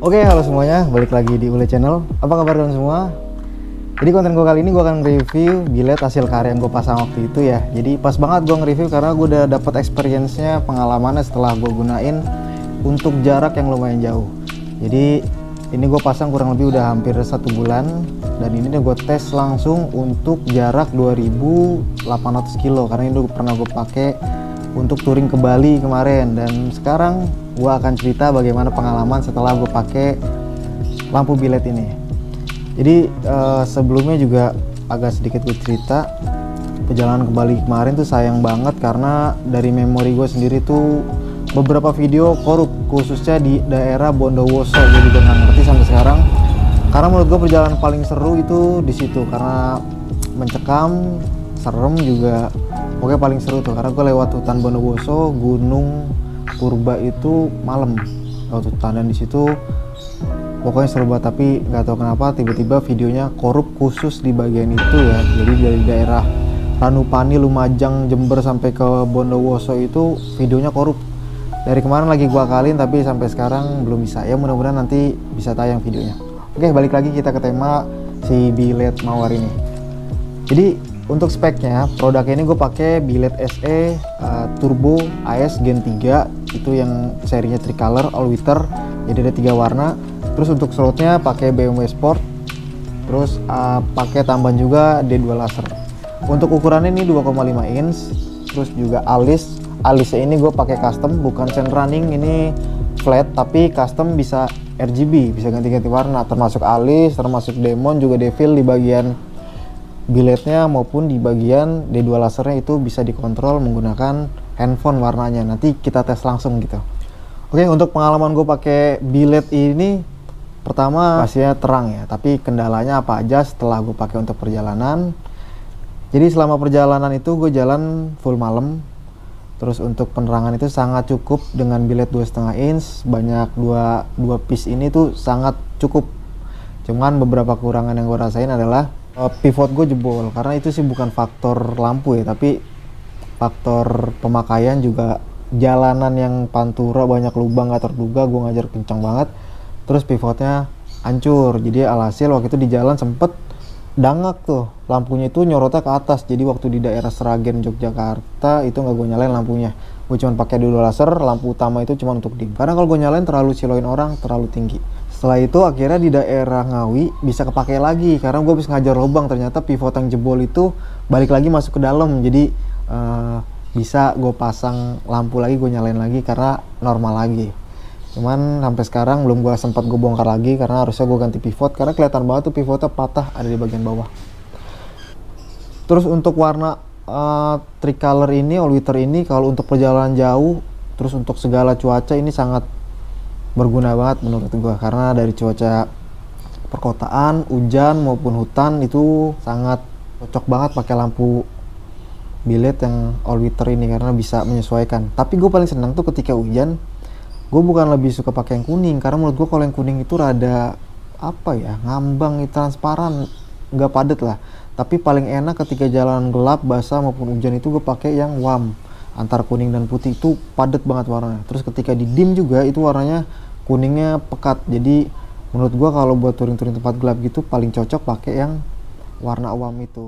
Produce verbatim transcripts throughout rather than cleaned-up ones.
Oke, halo semuanya, balik lagi di Ule Channel. Apa kabar kalian semua? Jadi konten gue kali ini gue akan review bilet hasil karya yang gue pasang waktu itu ya. Jadi pas banget gue nge-review karena gue udah dapet experience-nya, pengalamannya setelah gue gunain untuk jarak yang lumayan jauh. Jadi ini gue pasang kurang lebih udah hampir satu bulan, dan ini gue tes langsung untuk jarak dua ribu delapan ratus kilo karena ini pernah gue pakai untuk touring ke Bali kemarin. Dan sekarang gue akan cerita bagaimana pengalaman setelah gue pakai lampu bilet ini. Jadi uh, sebelumnya juga agak sedikit gue cerita perjalanan ke Bali kemarin tuh sayang banget karena dari memori gue sendiri tuh beberapa video korup, khususnya di daerah Bondowoso. Gue juga nggak ngerti sampai sekarang, karena menurut gue perjalanan paling seru itu di situ karena mencekam, serem juga. Pokoknya paling seru tuh karena gue lewat hutan Bondowoso, Gunung Purba itu malam lewat hutan, dan di situ pokoknya seru banget. Tapi nggak tahu kenapa tiba-tiba videonya korup khusus di bagian itu ya. Jadi dari daerah Ranupani, Lumajang, Jember sampai ke Bondowoso itu videonya korup. Dari kemarin lagi gua akalin tapi sampai sekarang belum bisa. Ya mudah-mudahan nanti bisa tayang videonya. Oke, balik lagi kita ke tema si bilet mawar ini. Jadi untuk speknya, produk ini gue pakai bilet S E uh, Turbo A S Gen tiga, itu yang serinya tricolor all weather, jadi ada tiga warna. Terus untuk slotnya pakai B M W Sport, terus uh, pakai tambahan juga D dua laser. Untuk ukurannya ini dua koma lima inch, terus juga alis. Alisnya ini gue pakai custom, bukan sand running, ini flat tapi custom, bisa R G B, bisa ganti-ganti warna, termasuk alis, termasuk demon, juga devil di bagian biletnya maupun di bagian D dua lasernya itu bisa dikontrol menggunakan handphone warnanya. Nanti kita tes langsung gitu. Oke, untuk pengalaman gue pakai bilet ini, pertama pastinya terang ya, tapi kendalanya apa aja setelah gue pakai untuk perjalanan. Jadi selama perjalanan itu gue jalan full malam. Terus untuk penerangan itu sangat cukup dengan bilet dua koma lima inch, banyak dua dua piece ini tuh sangat cukup. Cuman beberapa kekurangan yang gue rasain adalah uh, pivot gue jebol, karena itu sih bukan faktor lampu ya, tapi faktor pemakaian juga. Jalanan yang pantura banyak lubang gak terduga, gue ngajar kencang banget, terus pivotnya hancur. Jadi alhasil waktu itu di jalan sempet dangak tuh, lampunya itu nyorotnya ke atas. Jadi waktu di daerah Sragen Yogyakarta itu nggak gue nyalain lampunya, gue cuma pakai dulu laser, lampu utama itu cuma untuk dim, karena kalau gue nyalain terlalu siloin orang, terlalu tinggi. Setelah itu akhirnya di daerah Ngawi bisa kepake lagi karena gue bisa ngajar lubang, ternyata pivot yang jebol itu balik lagi masuk ke dalam. Jadi uh, bisa gue pasang lampu lagi, gue nyalain lagi karena normal lagi. Cuman sampai sekarang belum gue sempat gue bongkar lagi karena harusnya gue ganti pivot, karena kelihatan banget tuh pivotnya patah ada di bagian bawah. Terus untuk warna uh, tricolor ini, all weather ini, kalau untuk perjalanan jauh, terus untuk segala cuaca ini sangat berguna banget menurut gue, karena dari cuaca perkotaan, hujan maupun hutan itu sangat cocok banget pakai lampu bilet yang all weather ini karena bisa menyesuaikan. Tapi gue paling senang tuh ketika hujan. Gue bukan lebih suka pakai yang kuning karena menurut gue kalau yang kuning itu rada apa ya, ngambang, transparan, nggak padet lah. Tapi paling enak ketika jalan gelap, basah maupun hujan itu gue pakai yang warm, antar kuning dan putih itu padet banget warnanya. Terus ketika di dim juga itu warnanya kuningnya pekat. Jadi menurut gue kalau buat touring-touring tempat gelap gitu paling cocok pakai yang warna warm itu.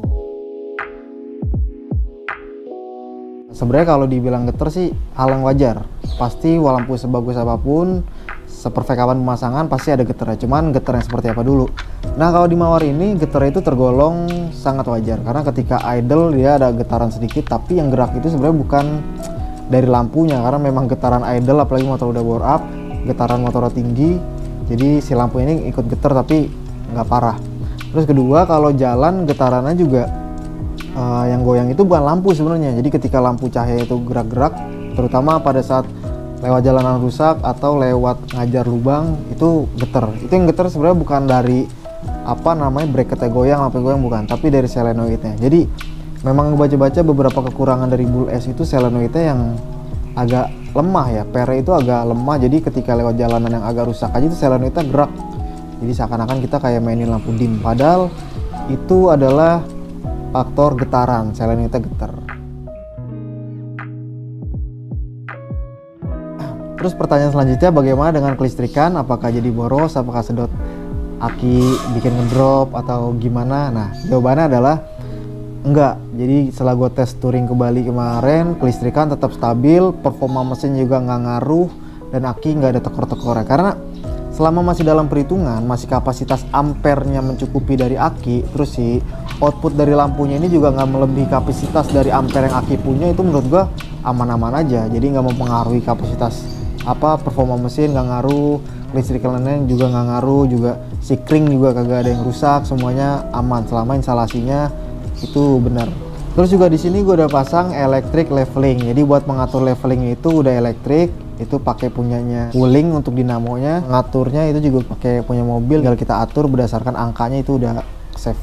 Sebenarnya kalau dibilang geter sih hal yang wajar. Pasti lampu sebagus apapun, seperfect apapun pemasangan, pasti ada geternya. Cuman geter yang seperti apa dulu. Nah kalau di mawar ini geternya itu tergolong sangat wajar, karena ketika idle dia ada getaran sedikit, tapi yang gerak itu sebenarnya bukan dari lampunya, karena memang getaran idle, apalagi motor udah bore up, getaran motornya tinggi, jadi si lampu ini ikut geter tapi nggak parah. Terus kedua, kalau jalan getarannya juga Uh, yang goyang itu bukan lampu sebenarnya. Jadi ketika lampu cahaya itu gerak-gerak, terutama pada saat lewat jalanan rusak atau lewat ngajar lubang, itu geter. Itu yang geter sebenarnya bukan dari apa namanya bracketnya goyang, lampu goyang, bukan, tapi dari solenoidnya. Jadi memang baca-baca beberapa kekurangan dari Bull S itu solenoidnya yang agak lemah ya, pere itu agak lemah. Jadi ketika lewat jalanan yang agak rusak aja itu solenoidnya gerak. Jadi seakan-akan kita kayak mainin lampu dim, padahal itu adalah faktor getaran, solenoidnya getar. Terus pertanyaan selanjutnya, bagaimana dengan kelistrikan? Apakah jadi boros? Apakah sedot aki bikin ngedrop atau gimana? Nah, jawabannya adalah enggak. Jadi setelah gue tes touring ke Bali kemarin, kelistrikan tetap stabil, performa mesin juga nggak ngaruh, dan aki nggak ada tekor-tekornya. Karena selama masih dalam perhitungan, masih kapasitas ampernya mencukupi dari aki, terus si output dari lampunya ini juga nggak melebihi kapasitas dari ampere yang aki punya, itu menurut gua aman-aman aja. Jadi nggak mempengaruhi kapasitas apa performa mesin, nggak ngaruh, kelistrikannya juga nggak ngaruh, juga si kring juga kagak ada yang rusak, semuanya aman selama instalasinya itu benar. Terus juga di sini gue udah pasang electric leveling. Jadi buat mengatur leveling itu udah elektrik, itu pakai punyanya Wuling untuk dinamonya. Ngaturnya itu juga pakai punya mobil, tinggal kita atur berdasarkan angkanya, itu udah save.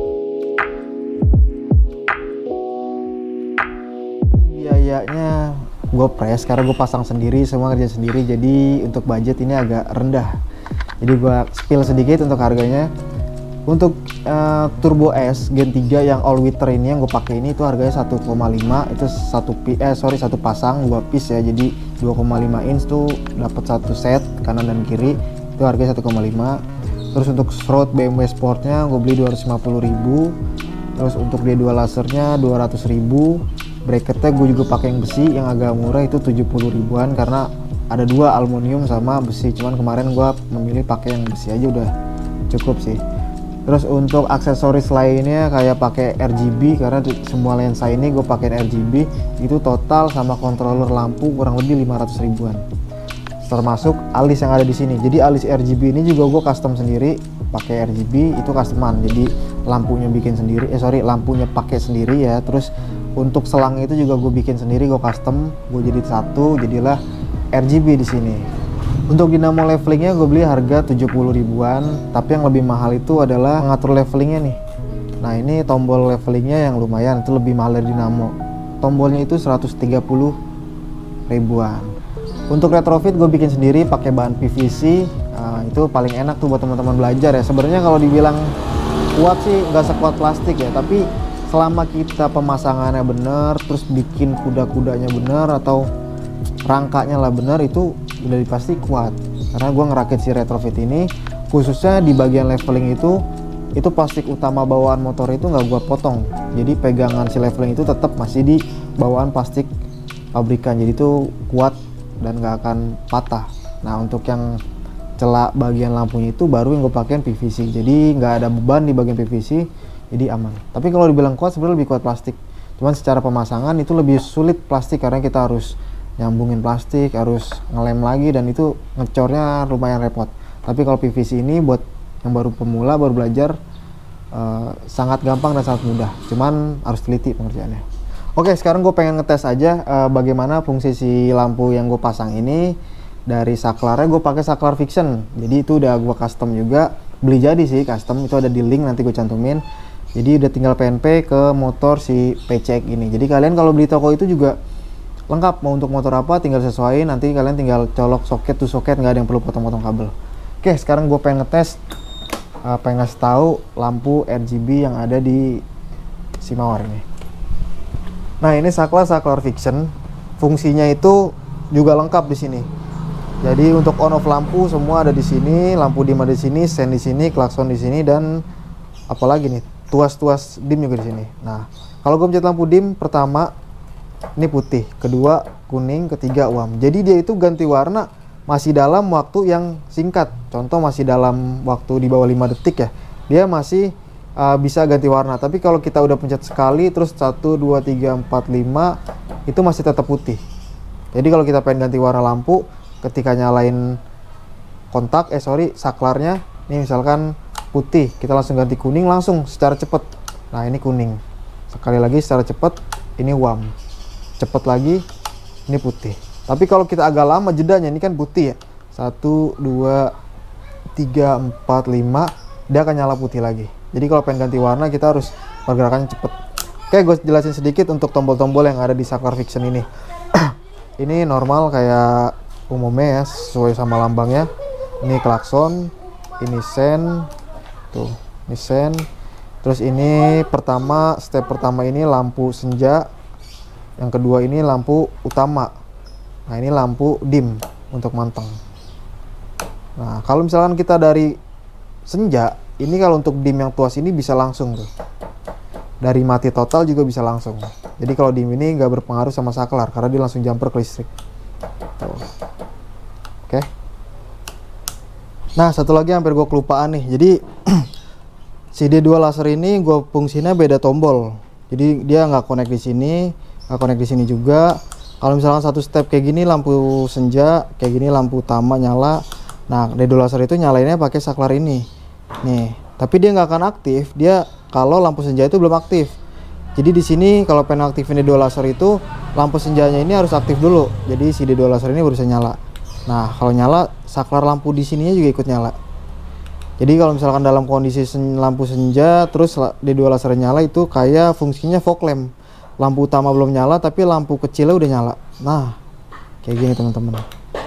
Biayanya gue press karena gue pasang sendiri, semua kerja sendiri, jadi untuk budget ini agak rendah. Jadi gue spill sedikit untuk harganya. Untuk uh, Turbo S Gen tiga yang all weather ini yang gue pakai ini, itu harganya satu koma lima, itu satu pi eh sorry satu pasang dua piece ya, jadi dua koma lima inch tuh dapat satu set kanan dan kiri, itu harganya satu koma lima. Terus untuk shroud B M W Sportnya gue beli dua ratus lima puluh ribu. Terus untuk D dua lasernya dua ratus ribu. Bracketnya gue juga pakai yang besi yang agak murah, itu tujuh puluh ribuan karena ada dua aluminium sama besi, cuman kemarin gue memilih pakai yang besi aja udah cukup sih. Terus untuk aksesoris lainnya kayak pakai R G B, karena semua lensa ini gue pakai R G B, itu total sama controller lampu kurang lebih lima ratus ribuan. Termasuk alis yang ada di sini. Jadi alis R G B ini juga gue custom sendiri, pakai R G B itu customan. Jadi lampunya bikin sendiri, eh sorry lampunya pakai sendiri ya. Terus untuk selang itu juga gue bikin sendiri, gue custom, gue jadi satu, jadilah R G B di sini. Untuk dinamo levelingnya gue beli harga tujuh puluh ribuan, tapi yang lebih mahal itu adalah mengatur levelingnya nih. Nah ini tombol levelingnya yang lumayan, itu lebih mahal dari dinamo. Tombolnya itu seratus tiga puluh ribuan. Untuk retrofit gue bikin sendiri pakai bahan P V C, nah, itu paling enak tuh buat teman-teman belajar ya. Sebenarnya kalau dibilang kuat sih nggak sekuat plastik ya, tapi selama kita pemasangannya bener, terus bikin kuda-kudanya bener atau rangkanya lah bener, itu udah pasti kuat. Karena gue ngerakit si retrofit ini, khususnya di bagian leveling itu, itu plastik utama bawaan motor itu nggak gue potong. Jadi pegangan si leveling itu tetap masih di bawaan plastik pabrikan, jadi itu kuat dan nggak akan patah. Nah untuk yang celak bagian lampunya itu baru yang gue pakein P V C, jadi nggak ada beban di bagian P V C, jadi aman. Tapi kalau dibilang kuat, sebenarnya lebih kuat plastik, cuman secara pemasangan itu lebih sulit plastik karena kita harus nyambungin plastik, harus ngelem lagi, dan itu ngecornya lumayan repot. Tapi kalau P V C ini buat yang baru pemula, baru belajar, uh, sangat gampang dan sangat mudah, cuman harus teliti pengerjaannya. Oke, sekarang gue pengen ngetes aja uh, bagaimana fungsi si lampu yang gue pasang ini. Dari saklarnya gue pakai saklar Vixion, jadi itu udah gue custom juga, beli jadi sih custom, itu ada di link nanti gue cantumin. Jadi udah tinggal P N P ke motor si P C X ini. Jadi kalian kalau beli toko itu juga lengkap, mau untuk motor apa tinggal sesuaiin, nanti kalian tinggal colok soket tuh soket, nggak ada yang perlu potong-potong kabel. Oke, sekarang gue pengen ngetes, uh, pengen ngasih tahu lampu R G B yang ada di si mawar ini. Nah ini saklar saklar Vixion, fungsinya itu juga lengkap di sini. Jadi untuk on off lampu semua ada di sini, lampu dim ada di sini, sen di sini, klakson di sini, dan apalagi nih tuas-tuas dim juga di sini. Nah kalau gue pencet lampu dim pertama ini putih, kedua kuning, ketiga uam. Jadi dia itu ganti warna masih dalam waktu yang singkat. Contoh masih dalam waktu di bawah lima detik ya, dia masih uh, bisa ganti warna. Tapi kalau kita udah pencet sekali terus satu, dua, tiga, empat, lima, itu masih tetap putih. Jadi kalau kita pengen ganti warna lampu, ketika nyalain kontak, eh sorry saklarnya, ini misalkan putih, kita langsung ganti kuning langsung secara cepet. Nah ini kuning, sekali lagi secara cepet, ini uam. Cepet lagi, ini putih. Tapi kalau kita agak lama jedanya, ini kan putih ya, satu, dua, tiga, empat, lima, dia akan nyala putih lagi. Jadi kalau pengen ganti warna kita harus pergerakannya cepet. Oke, gue jelasin sedikit untuk tombol-tombol yang ada di saklar Vixion ini. Ini normal kayak umumnya ya, sesuai sama lambangnya. Ini klakson, ini sen, tuh, ini sen. Terus ini pertama, step pertama ini lampu senja. Yang kedua ini lampu utama. Nah ini lampu dim untuk manteng. Nah kalau misalkan kita dari senja, ini kalau untuk dim yang tuas ini bisa langsung tuh. Dari mati total juga bisa langsung. Jadi kalau dim ini nggak berpengaruh sama saklar karena dia langsung jumper ke listrik. Tuh. Oke. Nah satu lagi hampir gue kelupaan nih. Jadi si D dua laser ini gue fungsinya beda tombol. Jadi dia nggak connect di sini, nggak connect di sini juga. Kalau misalkan satu step kayak gini lampu senja, kayak gini lampu utama nyala. Nah D dua laser itu nyalainnya pakai saklar ini. Nih, tapi dia nggak akan aktif. Dia kalau lampu senja itu belum aktif. Jadi di sini kalau pengen aktifin D dua laser itu lampu senjanya ini harus aktif dulu. Jadi si D dua laser ini baru bisa nyala. Nah kalau nyala saklar lampu di sininya juga ikut nyala. Jadi kalau misalkan dalam kondisi sen lampu senja terus D dua laser nyala itu kayak fungsinya fog lamp. Lampu utama belum nyala tapi lampu kecilnya udah nyala. Nah, kayak gini teman-teman.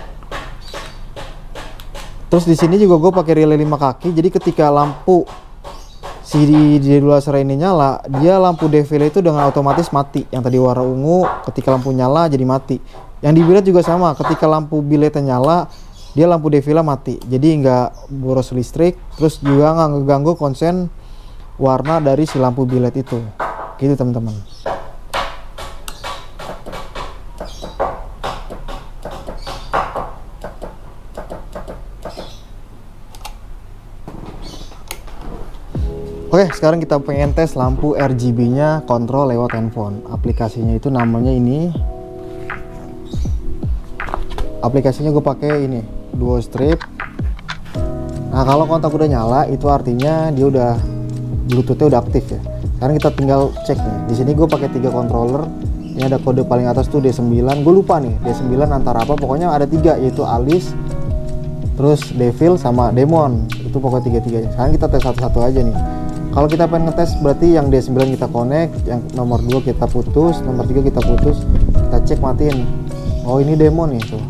Terus di sini juga gue pakai relay lima kaki. Jadi ketika lampu si D dua laser ini nyala, dia lampu defile itu dengan otomatis mati. Yang tadi warna ungu, ketika lampu nyala jadi mati. Yang di bilet juga sama, ketika lampu biletnya nyala, dia lampu defile mati. Jadi nggak boros listrik, terus juga nggak ngeganggu konsen warna dari si lampu bilet itu. Gitu teman-teman. Oke, sekarang kita pengen tes lampu R G B-nya kontrol lewat handphone. Aplikasinya itu namanya ini. Aplikasinya gue pakai ini, Duo Strip. Nah, kalau kontak udah nyala, itu artinya dia udah Bluetooth-nya udah aktif ya. Sekarang kita tinggal cek nih. Di sini gue pakai tiga controller. Ini ada kode paling atas tuh D sembilan. Gue lupa nih, D sembilan antara apa? Pokoknya ada tiga, yaitu Alice, terus Devil sama Demon. Itu pokoknya tiga-tiganya. Sekarang kita tes satu-satu aja nih. Kalau kita pengen ngetes berarti yang D sembilan kita connect, yang nomor dua kita putus, nomor tiga kita putus, kita cek matiin. Oh ini demon nih tuh.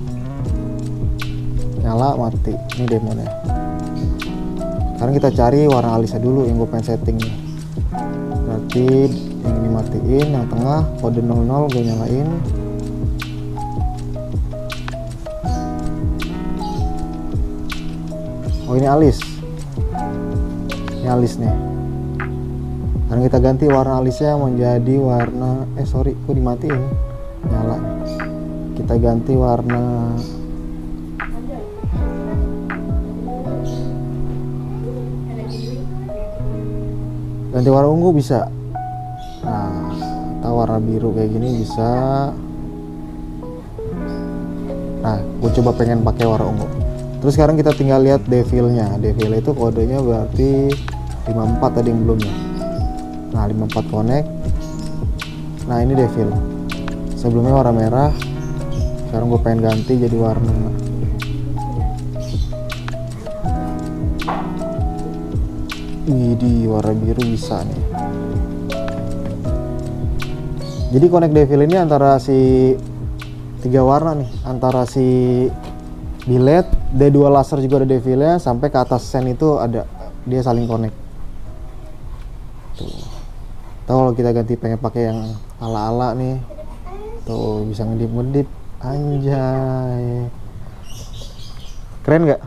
Nyala mati. Ini demonnya. Sekarang kita cari warna alisnya dulu yang gue pengen setting nih. Berarti yang ini matiin, yang tengah kode nol nol gue nyalain. Oh ini alis. Ini alis nih. Sekarang kita ganti warna alisnya menjadi warna eh sorry kok dimatiin nyala. Kita ganti warna ganti warna ungu bisa. Nah atau warna biru kayak gini bisa. Nah gue coba pengen pakai warna ungu. Terus sekarang kita tinggal lihat devilnya. Devil itu kodenya berarti lima puluh empat tadi yang belumnya. Nah lima puluh empat connect. Nah ini devil. Sebelumnya warna merah. Sekarang gue pengen ganti jadi warna ini, warna biru bisa nih. Jadi connect devil ini antara si tiga warna nih, antara si bilet, D dua laser juga ada devilnya, sampai ke atas sen itu ada, dia saling connect. Tuh. Tahu kalau kita ganti pengen pakai yang ala-ala nih, tuh bisa ngedip-ngedip, anjay, keren nggak?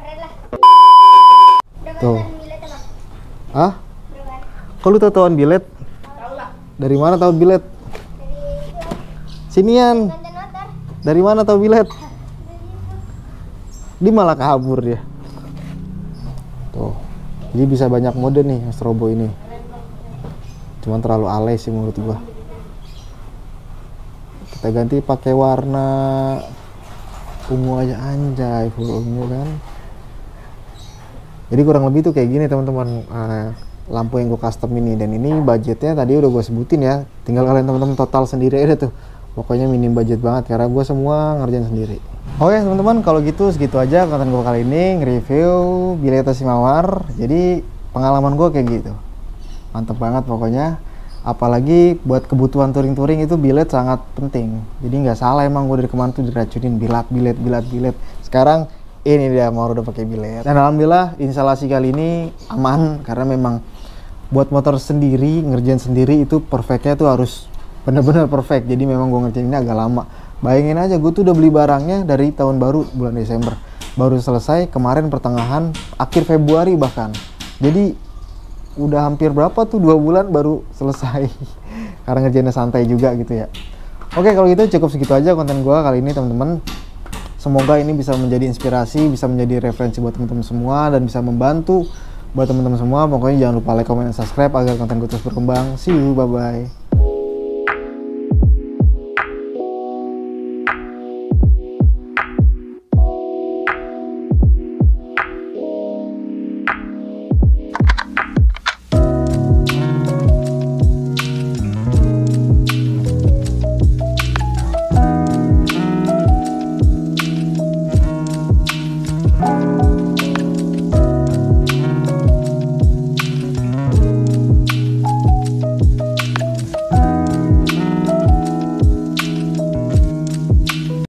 Tuh, ah? Kok lu tau tahuan bilet? Dari mana tahu bilet? Sinian. Dari mana tahu bilet? Dia malah kabur dia. Tuh, jadi bisa banyak mode nih strobo ini. Cuman terlalu alay sih menurut gua. Kita ganti pakai warna ungu aja, anjay, full ungu kan. Jadi kurang lebih tuh kayak gini teman-teman, uh, lampu yang gua custom ini. Dan ini budgetnya tadi udah gua sebutin ya. Tinggal kalian teman-teman total sendiri aja tuh. Pokoknya minim budget banget karena gua semua ngerjain sendiri. Oke teman-teman, kalau gitu segitu aja konten gua kali ini nge-review bilet Tasik Mawar. Jadi pengalaman gua kayak gitu. Mantep banget pokoknya, apalagi buat kebutuhan touring-touring itu bilet sangat penting. Jadi nggak salah emang gue dari kemarin tuh diracunin bilet bilet bilet bilet. Sekarang ini dia mau udah pakai bilet. Dan alhamdulillah instalasi kali ini aman karena memang buat motor sendiri ngerjain sendiri itu perfectnya tuh harus bener-bener perfect. Jadi memang gue ngerjain ini agak lama. Bayangin aja, gue tuh udah beli barangnya dari tahun baru bulan Desember, baru selesai kemarin pertengahan akhir Februari bahkan. Jadi udah hampir berapa tuh, dua bulan baru selesai. Karena ngerjainnya santai juga gitu ya. Oke, kalau gitu cukup segitu aja konten gue kali ini teman-teman. Semoga ini bisa menjadi inspirasi, bisa menjadi referensi buat teman-teman semua, dan bisa membantu buat teman-teman semua. Pokoknya jangan lupa like, comment, dan subscribe agar konten gue terus berkembang. See you, bye-bye.